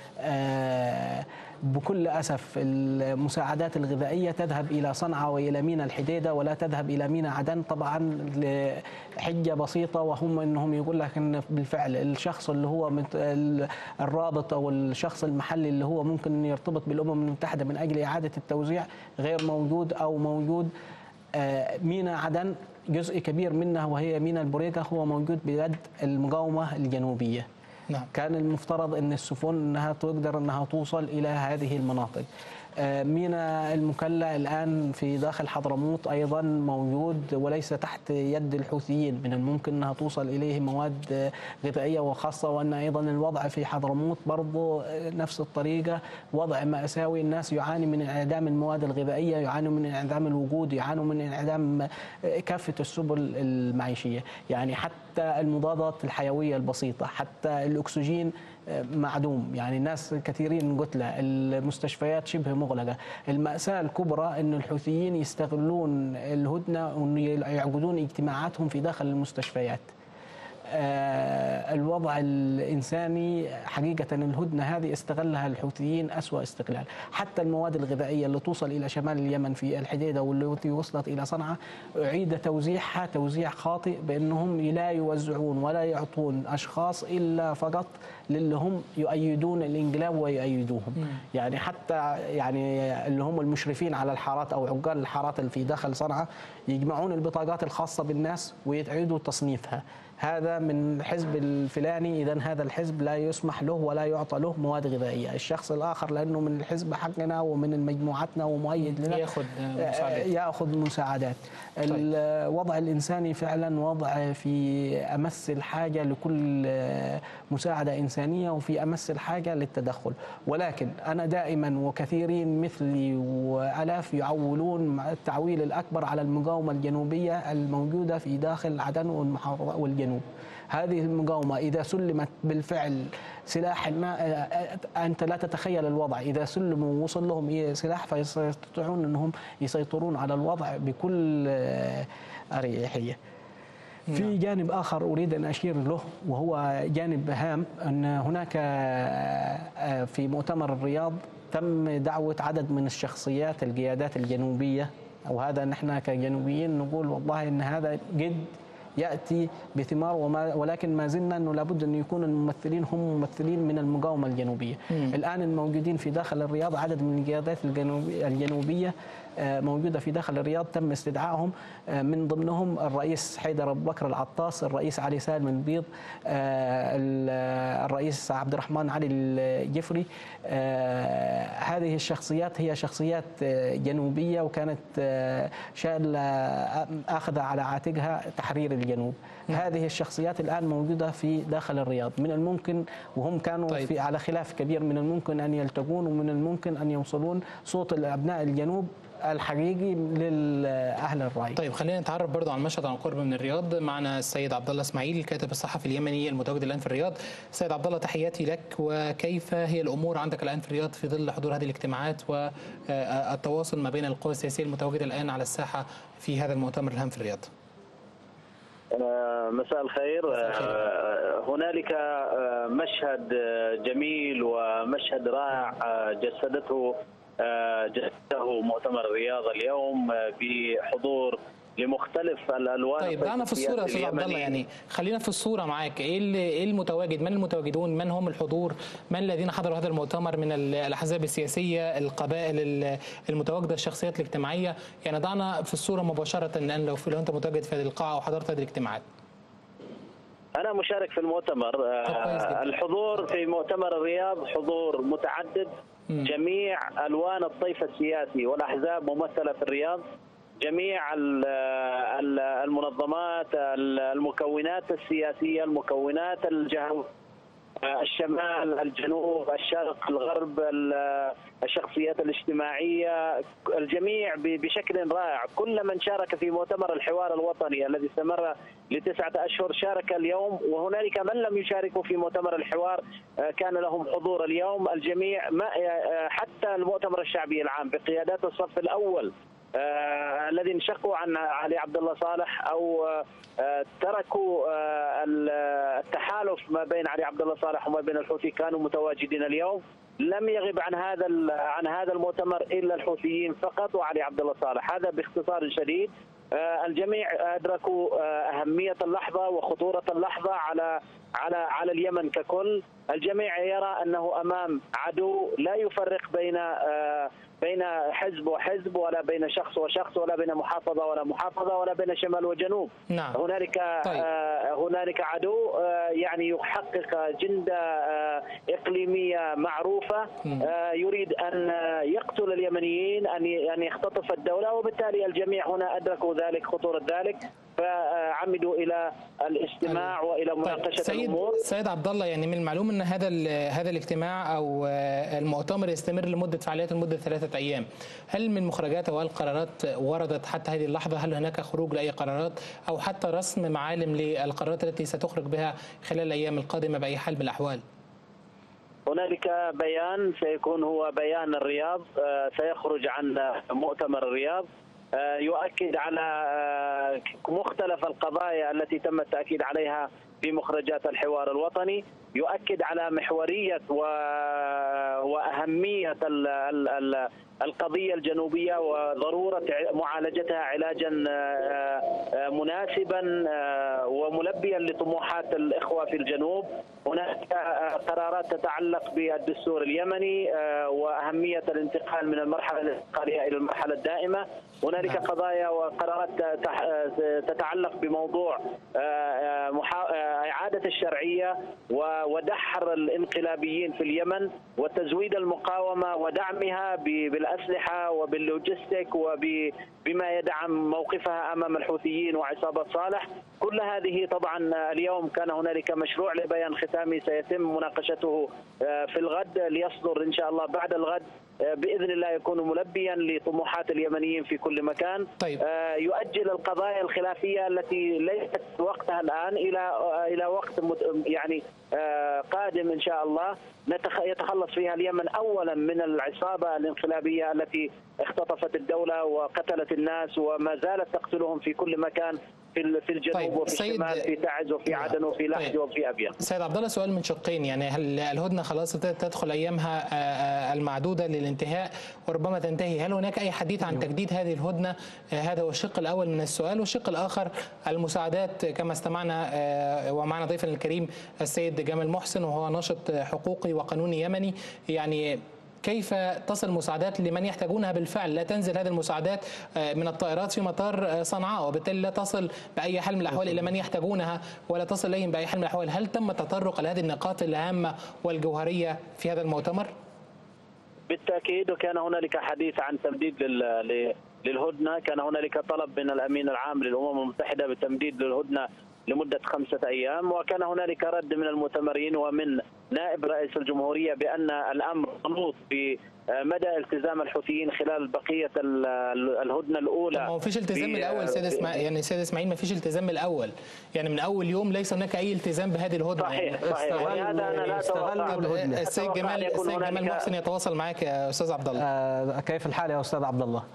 B: بكل أسف المساعدات الغذائية تذهب إلى صنعاء وإلى ميناء الحديدة ولا تذهب إلى ميناء عدن، طبعا لحجة بسيطة، وهم أنهم يقول لك أن بالفعل الشخص اللي هو الرابط أو الشخص المحلي اللي هو ممكن يرتبط بالأمم المتحدة من أجل إعادة التوزيع غير موجود أو موجود. ميناء عدن جزء كبير منها وهي ميناء البريكة هو موجود بيد المقاومة الجنوبية. نعم. كان المفترض أن السفن أنها تقدر أنها توصل إلى هذه المناطق. ميناء المكلا الآن في داخل حضرموت أيضا موجود وليس تحت يد الحوثيين، من الممكن أنها توصل إليه مواد غذائية، وخاصة وأن أيضا الوضع في حضرموت برضو نفس الطريقة، وضع مأساوي. الناس يعاني من انعدام المواد الغذائية، يعانوا من انعدام الوقود، يعانوا من انعدام كافة السبل المعيشية، يعني حتى المضادات الحيوية البسيطة، حتى الأكسجين معدوم، يعني ناس كثيرين قتلى، المستشفيات شبه مغلقة. المأساة الكبرى أن الحوثيين يستغلون الهدنة ويعقدون اجتماعاتهم في داخل المستشفيات. الوضع الإنساني حقيقة الهدنة هذه استغلها الحوثيين أسوأ استغلال. حتى المواد الغذائية اللي توصل إلى شمال اليمن في الحديدة والتي وصلت إلى صنعاء أعيد توزيعها توزيع خاطئ، بأنهم لا يوزعون ولا يعطون أشخاص إلا فقط للي هم يؤيدون الانقلاب ويؤيدوهم. مم. يعني حتى يعني اللي هم المشرفين على الحارات او عقال الحارات اللي في داخل صنعاء يجمعون البطاقات الخاصه بالناس ويعيدوا تصنيفها، هذا من الحزب الفلاني إذا هذا الحزب لا يسمح له ولا يعطى له مواد غذائية، الشخص الآخر لأنه من الحزب حقنا ومن مجموعتنا ومؤيد لنا
A: ياخذ مساعدات
B: ياخذ مساعدات. طيب. الوضع الإنساني فعلا وضع في أمس الحاجة لكل مساعدة إنسانية وفي أمس الحاجة للتدخل، ولكن أنا دائما وكثيرين مثلي وآلاف يعولون التعويل الأكبر على المقاومة الجنوبية الموجودة في داخل عدن والمحافظة والجنوب. هذه المقاومة إذا سلمت بالفعل سلاح ما، أنت لا تتخيل الوضع، إذا سلموا ووصل لهم سلاح فيستطيعون أنهم يسيطرون على الوضع بكل أريحية. في جانب آخر أريد أن أشير له وهو جانب هام، أن هناك في مؤتمر الرياض تم دعوة عدد من الشخصيات القيادات الجنوبية، وهذا نحن كجنوبيين نقول والله أن هذا قد يأتي بثمار، وما ولكن ما زلنا أنه لابد أن يكون الممثلين هم ممثلين من المقاومة الجنوبية. مم. الآن الموجودين في داخل الرياض عدد من القيادات الجنوبية موجودة في داخل الرياض تم استدعائهم، من ضمنهم الرئيس حيدر أبو بكر العطاس، الرئيس علي سالم البيض، الرئيس عبد الرحمن علي الجفري. هذه الشخصيات هي شخصيات جنوبية وكانت شاء آخذة على عاتقها تحرير الجنوب. م. هذه الشخصيات الآن موجودة في داخل الرياض، من الممكن وهم كانوا طيب. في على خلاف كبير، من الممكن أن يلتقون ومن الممكن أن يوصلون صوت الأبناء الجنوب الحقيقي للأهل الرأي.
A: طيب خلينا نتعرف برضو عن مشهد عن قرب من الرياض. معنا السيد عبد الله اسماعيل الكاتب الصحفي اليمني المتواجد الآن في الرياض. سيد عبد الله تحياتي لك، وكيف هي الأمور عندك الآن في الرياض في ظل حضور هذه الاجتماعات والتواصل ما بين القوى السياسية المتواجدة الآن على الساحة في هذا المؤتمر الهام في الرياض؟
C: مساء الخير. هنالك مشهد جميل ومشهد رائع جسدته جسده مؤتمر الرياض اليوم بحضور لمختلف الالوان.
A: طيب دعنا في الصوره يا استاذ عبد الله، يعني خلينا في الصوره معاك، ايه ايه المتواجد، من المتواجدون، من هم الحضور، من الذين حضروا هذا المؤتمر من الاحزاب السياسيه، القبائل المتواجده، الشخصيات الاجتماعيه، يعني ضعنا في الصوره مباشره الان لو لو انت متواجد في هذه القاعه وحضرت هذه الاجتماعات.
C: أنا مشارك في المؤتمر. الحضور في مؤتمر الرياض حضور متعدد، جميع ألوان الطيف السياسي والأحزاب ممثلة في الرياض، جميع المنظمات، المكونات السياسية، المكونات الجهوية، الشمال، الجنوب، الشرق، الغرب، الشخصيات الاجتماعية، الجميع بشكل رائع. كل من شارك في مؤتمر الحوار الوطني الذي استمر لتسعة أشهر شارك اليوم، وهنالك من لم يشاركوا في مؤتمر الحوار كان لهم حضور اليوم. الجميع حتى المؤتمر الشعبي العام بقيادات الصف الأول آه الذي انشقوا عن علي عبد الله صالح او آه تركوا آه التحالف ما بين علي عبد الله صالح وما بين الحوثي كانوا متواجدين اليوم. لم يغب عن هذا عن هذا المؤتمر الا الحوثيين فقط وعلي عبد الله صالح، هذا باختصار شديد. آه الجميع ادركوا آه اهميه اللحظه وخطوره اللحظه على على على اليمن ككل. الجميع يرى انه امام عدو لا يفرق بين آه بين حزب وحزب، ولا بين شخص وشخص، ولا بين محافظة ولا محافظة، ولا بين شمال وجنوب.
A: نعم.
C: هنالك طيب. آه هنالك عدو آه يعني يحقق جندة آه إقليمية معروفة، آه يريد أن يقتل اليمنيين، أن أن يختطف الدولة، وبالتالي الجميع هنا أدركوا ذلك، خطورة ذلك، فعمدوا الى الاستماع أيوة. والى مناقشه
A: سيد
C: الامور.
A: سيد عبد الله، يعني من المعلوم ان هذا هذا الاجتماع او المؤتمر يستمر لمده فعاليات لمده ثلاثه ايام، هل من مخرجات او القرارات وردت حتى هذه اللحظه؟ هل هناك خروج لاي قرارات او حتى رسم معالم للقرارات التي ستخرج بها خلال الايام القادمه باي حال من الاحوال؟
C: هنالك بيان سيكون هو بيان الرياض، سيخرج عن مؤتمر الرياض، يؤكد على مختلف القضايا التي تم التأكيد عليها
D: في مخرجات الحوار الوطني، يؤكد على محورية وأهمية القضية الجنوبية وضرورة معالجتها علاجا مناسبا وملبيا لطموحات الإخوة في الجنوب. هناك قرارات تتعلق بالدستور اليمني وأهمية الانتقال من المرحلة الانتقالية إلى المرحلة الدائمة. هنالك قضايا وقرارات تتعلق بموضوع إعادة الشرعية ودحر الانقلابيين في اليمن وتزويد المقاومة ودعمها بالأسلحة وباللوجستيك وبما يدعم موقفها أمام الحوثيين وعصابة صالح. كل هذه طبعا اليوم كان هنالك مشروع لبيان ختامي سيتم مناقشته في الغد ليصدر إن شاء الله بعد الغد بإذن الله يكون ملبيا لطموحات اليمنيين في كل مكان. طيب. يؤجل القضايا الخلافية التي ليست وقتها الآن إلى إلى وقت يعني قادم إن شاء الله يتخلص فيها اليمن أولا من العصابة الانقلابية التي اختطفت الدولة وقتلت الناس وما زالت تقتلهم في كل مكان في في الجنوب. طيب. وفي الشمال في تعز وفي عدن وفي لحج. طيب. وفي أبين.
A: سيد عبد الله، سؤال من شقين، يعني هل الهدنة خلاص تدخل أيامها المعدودة للانتهاء وربما تنتهي؟ هل هناك أي حديث عن تجديد هذه الهدنة؟ هذا هو الشق الأول من السؤال. والشق الآخر المساعدات، كما استمعنا ومعنا ضيفنا الكريم السيد جمال محسن وهو ناشط حقوقي وقانوني يمني، يعني كيف تصل مساعدات لمن يحتاجونها بالفعل؟ لا تنزل هذه المساعدات من الطائرات في مطار صنعاء وبالتالي لا تصل بأي حال من الأحوال إلى من يحتاجونها ولا تصل إليهم بأي حال من الأحوال. هل تم التطرق لهذه النقاط الهامة والجوهرية في هذا المؤتمر؟
D: بالتأكيد، وكان هنالك حديث عن تمديد للهدنة. كان هنالك طلب من الأمين العام للأمم المتحدة بالتمديد للهدنة لمدة خمسة أيام، وكان هنالك رد من المؤتمرين ومن نائب رئيس الجمهورية بأن الأمر منوط بمدى التزام الحوثيين خلال بقية الهدنة الأولى.
A: ما فيش التزام الأول سيد اسماعيل، يعني سيد اسماعيل ما فيش التزام الأول، يعني من أول يوم ليس هناك أي التزام بهذه الهدنة.
D: صحيح صحيح.
B: هذا أنا لا أتوقع.
A: السيد جمال السيد جمال محسن يتواصل معك يا أستاذ عبد الله.
B: آه كيف الحال يا أستاذ عبد الله؟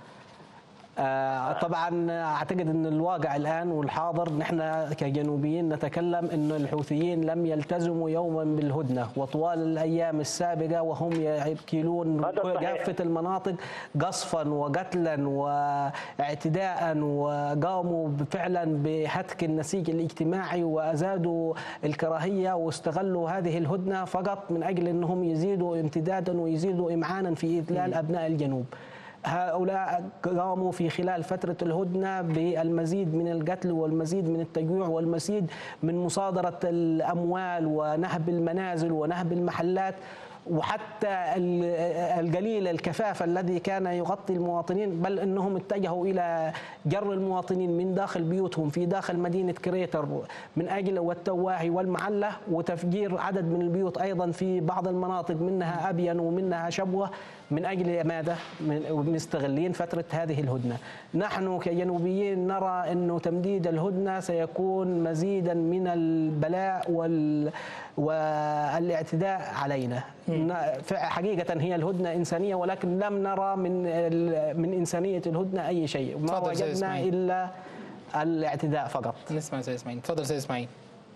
B: آه طبعا اعتقد ان الواقع الان والحاضر نحن كجنوبيين نتكلم ان الحوثيين لم يلتزموا يوما بالهدنه، وطوال الايام السابقه وهم يكيلون كافه المناطق قصفا وقتلا واعتداء، وقاموا فعلا بهتك النسيج الاجتماعي وازادوا الكراهيه واستغلوا هذه الهدنه فقط من اجل انهم يزيدوا امتدادا ويزيدوا امعانا في اذلال ابناء الجنوب. هؤلاء قاموا في خلال فترة الهدنة بالمزيد من القتل والمزيد من التجويع والمزيد من مصادرة الأموال ونهب المنازل ونهب المحلات، وحتى القليل الكفاف الذي كان يغطي المواطنين، بل انهم اتجهوا الى جر المواطنين من داخل بيوتهم في داخل مدينه كريتر من اجل والتواهي والمعله، وتفجير عدد من البيوت ايضا في بعض المناطق منها ابين ومنها شبوه، من اجل ماذا؟ مستغلين فتره هذه الهدنه. نحن كجنوبيين نرى انه تمديد الهدنه سيكون مزيدا من البلاء وال والاعتداء علينا. حقيقة هي الهدنة إنسانية، ولكن لم نرى من من إنسانية الهدنة أي شيء، ما وجدنا إلا الاعتداء فقط.
A: نسمع سيد إسماعيل. تفضل سيد إسماعيل.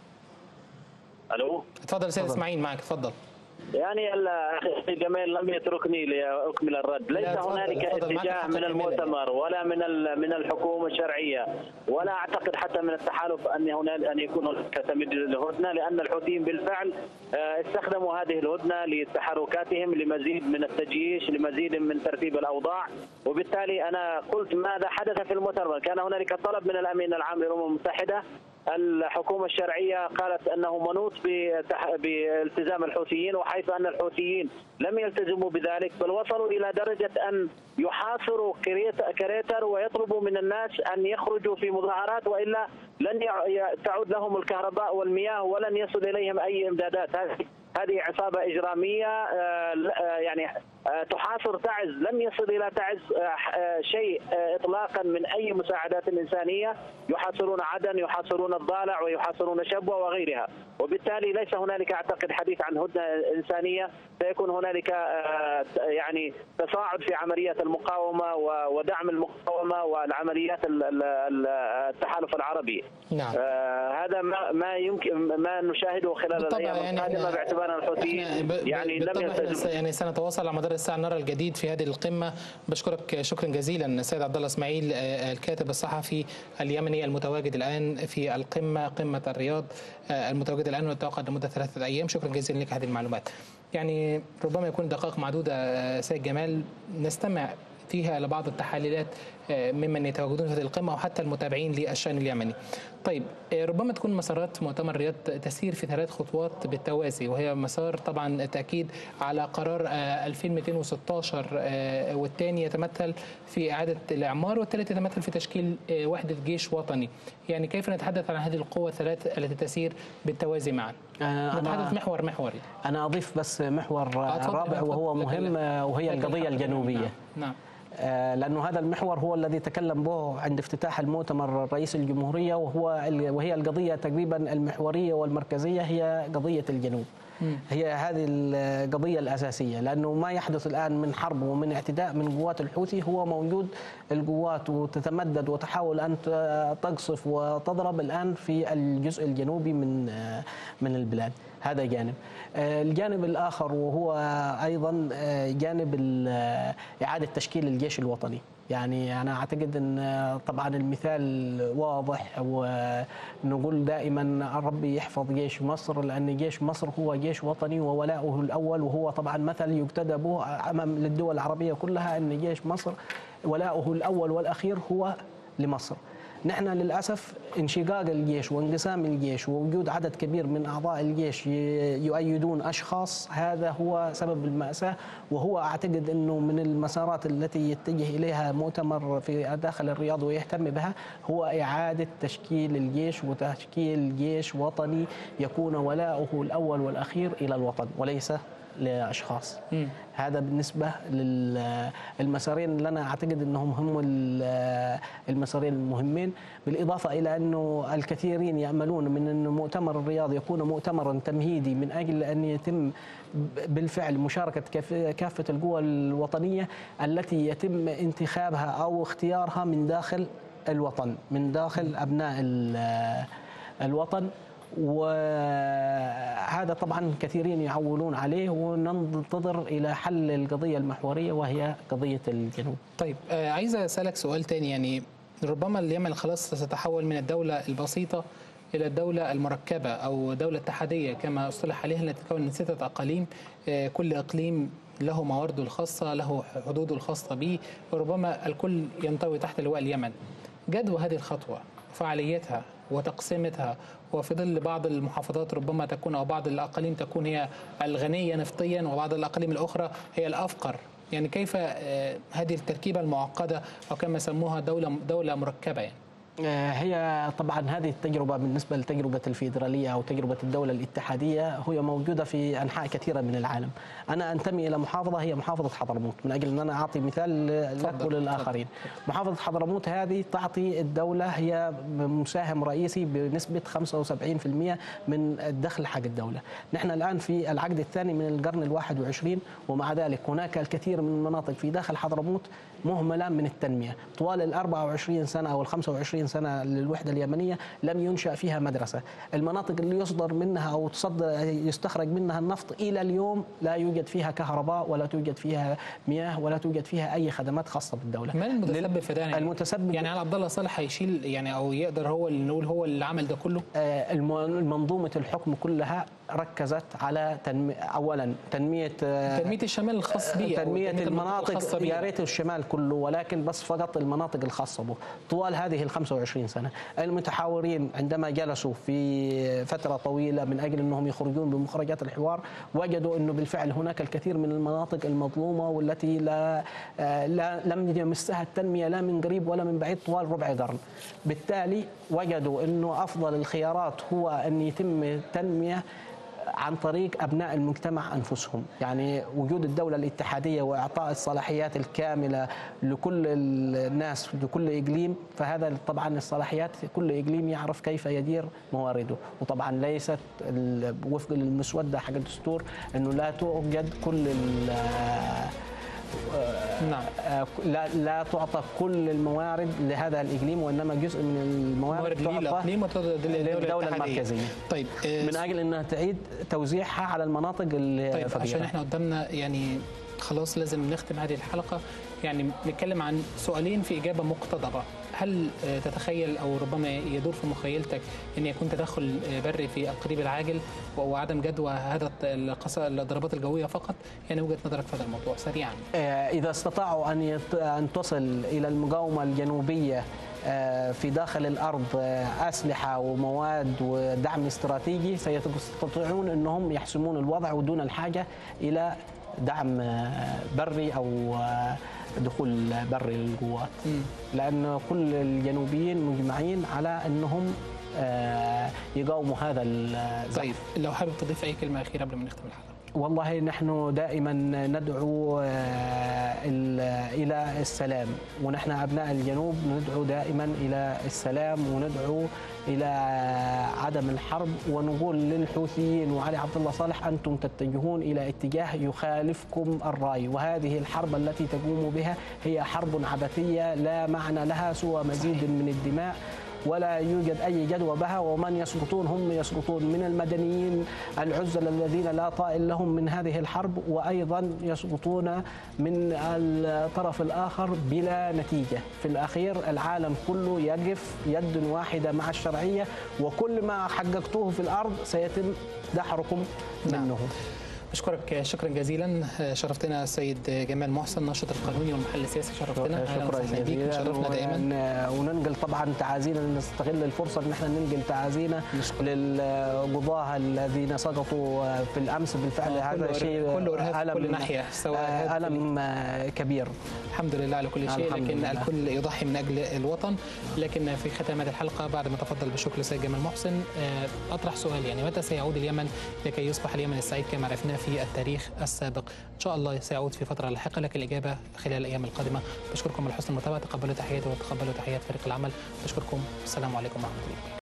D: ألو.
A: تفضل سيد إسماعيل معك. تفضل.
D: يعني اخي جمال لم يتركني لاكمل الرد. ليس هنالك اتجاه من المؤتمر ولا من من الحكومه الشرعيه ولا اعتقد حتى من التحالف ان هنالك ان يكون هناك تمديد للهدنه، لان الحوثيين بالفعل استخدموا هذه الهدنه لتحركاتهم لمزيد من التجييش، لمزيد من ترتيب الاوضاع. وبالتالي انا قلت ماذا حدث في المؤتمر. كان هنالك طلب من الامين العام للامم المتحده، الحكومة الشرعية قالت أنه منوط بالتزام الحوثيين، وحيث أن الحوثيين لم يلتزموا بذلك بل وصلوا إلى درجة أن يحاصروا كريتر ويطلبوا من الناس أن يخرجوا في مظاهرات وإلا لن تعود لهم الكهرباء والمياه ولن يصل إليهم أي إمدادات. هذه عصابة إجرامية يعني تحاصر تعز، لم يصل إلى تعز شيء إطلاقا من أي مساعدات إنسانية. يحاصرون عدن، يحاصرون الضالع، ويحاصرون شبوة وغيرها، وبالتالي ليس هنالك أعتقد حديث عن هدنة إنسانية. سيكون هنالك يعني تصاعد في عمليات المقاومة ودعم المقاومة والعمليات التحالف العربي.
A: نعم.
D: هذا ما ما يمكن ما نشاهده خلال الأيام القادمة، باعتبار الحوثيين يعني لم يلتزموا.
A: يعني سنتواصل على مدار الساعة نرى الجديد في هذه القمة. بشكرك شكرا جزيلا السيد عبد الله اسماعيل، الكاتب الصحفي اليمني المتواجد الآن في القمة، قمة الرياض المتواجد الآن والتوقع لمدة ثلاثة أيام. شكرا جزيلا لك هذه المعلومات. يعني ربما يكون دقائق معدودة سيد جمال نستمع فيها لبعض التحليلات ممن يتواجدون في هذه القمة وحتى المتابعين للشأن اليمني. طيب ربما تكون مسارات مؤتمر الرياض تسير في ثلاث خطوات بالتوازي، وهي مسار طبعا التأكيد على قرار ألفين ومئتين وستة عشر، والثاني يتمثل في إعادة الإعمار، والثالث يتمثل في تشكيل وحدة جيش وطني. يعني كيف نتحدث عن هذه القوة الثلاث التي تسير بالتوازي معا؟ نتحدث محور محوري.
B: أنا أضيف بس محور رابع وهو مهم، وهي القضية الجنوبية.
A: نعم.
B: لأنه هذا المحور هو الذي تكلم به عند افتتاح المؤتمر رئيس الجمهورية، وهو وهي القضية تقريبا المحورية والمركزية، هي قضية الجنوب. هي هذه القضية الأساسية، لأنه ما يحدث الآن من حرب ومن اعتداء من قوات الحوثي هو موجود القوات وتتمدد وتحاول أن تقصف وتضرب الآن في الجزء الجنوبي من من البلاد. هذا جانب. الجانب الآخر وهو أيضا جانب إعادة تشكيل الجيش الوطني. يعني أنا أعتقد أن طبعا المثال واضح، ونقول دائما ربي يحفظ جيش مصر، لأن جيش مصر هو جيش وطني وولاؤه الأول، وهو طبعا مثل يقتدى به أمام للدول العربية كلها، أن جيش مصر ولاؤه الأول والأخير هو لمصر. نحن للأسف انشقاق الجيش وانقسام الجيش ووجود عدد كبير من أعضاء الجيش يؤيدون أشخاص، هذا هو سبب المأساة، وهو أعتقد أنه من المسارات التي يتجه إليها مؤتمر في داخل الرياض ويهتم بها هو إعادة تشكيل الجيش، وتشكيل جيش وطني يكون ولاؤه الأول والأخير إلى الوطن وليس لأشخاص. م. هذا بالنسبة للمسارين اللي أنا أعتقد أنهم هم المسارين المهمين، بالإضافة إلى أنه الكثيرين يأملون من أن مؤتمر الرياض يكون مؤتمرا تمهيدي من أجل أن يتم بالفعل مشاركة كافة القوى الوطنية التي يتم انتخابها أو اختيارها من داخل الوطن، من داخل أبناء الوطن. وهذا طبعا كثيرين يعولون عليه، وننتظر إلى حل القضية المحورية وهي قضية الجنوب.
A: طيب عايز أسألك سؤال تاني. يعني ربما اليمن خلاص ستتحول من الدولة البسيطة إلى الدولة المركبة أو دولة اتحادية كما اصطلح عليها، التي تتكون من ستة أقاليم، كل إقليم له موارده الخاصة، له حدوده الخاصة به، وربما الكل ينطوي تحت لواء اليمن. جدوى هذه الخطوة، فعاليتها وتقسيمتها، وفي ظل بعض المحافظات ربما تكون أو بعض الأقاليم تكون هي الغنية نفطيا، وبعض الأقاليم الأخرى هي الأفقر. يعني كيف هذه التركيبة المعقدة أو كما سموها دولة دولة مركبة؟ يعني
B: هي طبعا هذه التجربة بالنسبة لتجربة الفيدرالية أو تجربة الدولة الاتحادية هي موجودة في أنحاء كثيرة من العالم. أنا أنتمي إلى محافظة هي محافظة حضرموت، من أجل أن أنا أعطي مثال لك وللآخرين. محافظة حضرموت هذه تعطي الدولة، هي مساهم رئيسي بنسبة خمسة وسبعين بالمئة من الدخل حق الدولة. نحن الآن في العقد الثاني من القرن الواحد وعشرين، ومع ذلك هناك الكثير من المناطق في داخل حضرموت مهملة من التنمية. طوال الأربعة وعشرين سنة أو الخمسة وعشرين سنة للوحدة اليمنية لم ينشأ فيها مدرسة. المناطق اللي يصدر منها أو تصدر يستخرج منها النفط إلى اليوم لا يوجد فيها كهرباء ولا توجد فيها مياه ولا توجد فيها أي خدمات خاصة بالدولة.
A: من المتسبب في ده؟
B: المتسبب
A: يعني على عبد الله صالح هيشيل يعني أو يقدر هو اللي نقول هو اللي عمل ده كله؟
B: المنظومة الحكم كلها ركزت على تنمي أولا تنمية
A: تنمية الشمال الخاص به،
B: تنمية المناطق، يا ريت الشمال كله، ولكن بس فقط المناطق الخاصة به. طوال هذه ال خمسة وعشرين سنة المتحاورين عندما جلسوا في فترة طويلة من أجل أنهم يخرجون بمخرجات الحوار، وجدوا أنه بالفعل هناك الكثير من المناطق المظلومة والتي لا, لا لم يمسها التنمية لا من قريب ولا من بعيد طوال ربع قرن. بالتالي وجدوا أنه أفضل الخيارات هو أن يتم تنمية عن طريق أبناء المجتمع أنفسهم، يعني وجود الدولة الاتحادية وإعطاء الصلاحيات الكاملة لكل الناس لكل إقليم، فهذا طبعا الصلاحيات كل إقليم يعرف كيف يدير موارده. وطبعا ليست وفق المسودة حق الدستور أنه لا توجد كل
A: نعم.
B: لا لا تعطى كل الموارد لهذا الإقليم، وإنما جزء من الموارد تعطى للدولة المركزية.
A: طيب
B: من أجل أنها تعيد توزيعها على المناطق الفقيرة.
A: طيب عشان احنا قدامنا يعني خلاص لازم نختم هذه الحلقة، يعني نتكلم عن سؤالين في إجابة مقتضبة. هل تتخيل أو ربما يدور في مخيلتك أن يكون تدخل بري في القريب العاجل وعدم جدوى هذا الضربات الجوية فقط؟ يعني وجهة نظرك في هذا الموضوع سريعا.
B: إذا استطاعوا أن أن تصل إلى المقاومة الجنوبية في داخل الأرض أسلحة ومواد ودعم استراتيجي، سيستطيعون أنهم يحسمون الوضع ودون الحاجة إلى دعم بري أو دخول بري للقوات، لأن كل الجنوبيين مجمعين على أنهم يقاوموا هذا الزحف.
A: طيب لو حابب تضيف أي كلمة أخيرة قبل ما نختم الحلقة.
B: والله نحن دائما ندعو إلى السلام، ونحن أبناء الجنوب ندعو دائما إلى السلام وندعو إلى عدم الحرب، ونقول للحوثيين وعلي عبد الله صالح أنتم تتجهون إلى اتجاه يخالفكم الرأي، وهذه الحرب التي تقوم بها هي حرب عبثية لا معنى لها سوى مزيد من الدماء، ولا يوجد أي جدوى بها. ومن يسقطون هم يسقطون من المدنيين العزل الذين لا طائل لهم من هذه الحرب، وأيضا يسقطون من الطرف الآخر بلا نتيجة. في الأخير العالم كله يقف يد واحدة مع الشرعية، وكل ما حققتوه في الأرض سيتم دحركم منه.
A: أشكرك شكرا جزيلا، شرفتنا السيد جمال محسن ناشط القانوني والمحلل السياسي، شرفتنا.
B: شكرا جزيلا،
A: شرفنا دائما.
B: وننقل طبعا تعازينا، نستغل الفرصه ان احنا ننقل تعازينا للقضاه الذين سقطوا في الامس. بالفعل هذا شيء
A: ألم كل ناحيه،
B: سواء ألم كبير.
A: الحمد لله على كل شيء، لكن لله. الكل يضحي من اجل الوطن. لكن في ختام هذه الحلقه بعد ما تفضل بالشكر السيد جمال محسن، اطرح سؤال، يعني متى سيعود اليمن لكي يصبح اليمن السعيد كما عرفناه في التاريخ السابق؟ ان شاء الله سيعود في فتره لاحقه، لكن الاجابه خلال الايام القادمه. بشكركم على حسن المتابعه، تقبلوا تحياتي وتقبلوا تحيات فريق العمل. بشكركم، السلام عليكم ورحمه الله.